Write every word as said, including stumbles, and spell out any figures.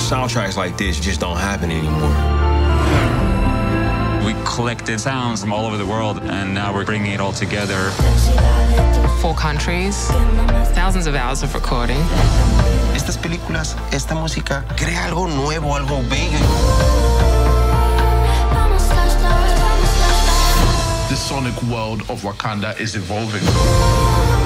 Soundtracks like this just don't happen anymore. We collected sounds from all over the world, and now we're bringing it all together. Four countries, thousands of hours of recording. Estas películas, esta música, crea algo nuevo, algo bello. The sonic world of Wakanda is evolving.